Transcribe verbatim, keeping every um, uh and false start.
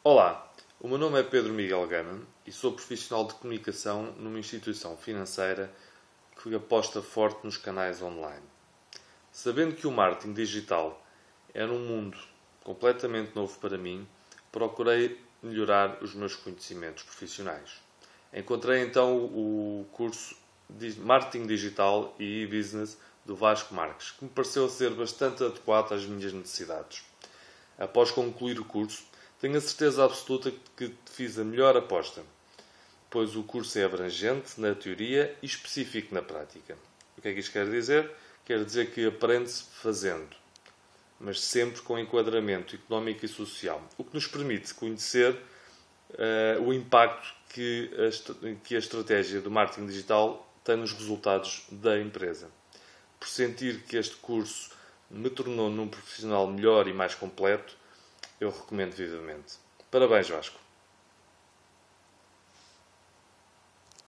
Olá, o meu nome é Pedro Miguel Gama e sou profissional de comunicação numa instituição financeira que aposta forte nos canais online. Sabendo que o marketing digital é um mundo completamente novo para mim, procurei melhorar os meus conhecimentos profissionais. Encontrei então o curso de Marketing Digital e E-Business do Vasco Marques, que me pareceu ser bastante adequado às minhas necessidades. Após concluir o curso, tenho a certeza absoluta que fiz a melhor aposta, pois o curso é abrangente na teoria e específico na prática. O que é que isto quer dizer? Quer dizer que aprende-se fazendo, mas sempre com enquadramento económico e social, o que nos permite conhecer uh, o impacto que a, que a estratégia do marketing digital tem nos resultados da empresa. Por sentir que este curso me tornou num profissional melhor e mais completo, eu recomendo vivamente. Parabéns, Vasco!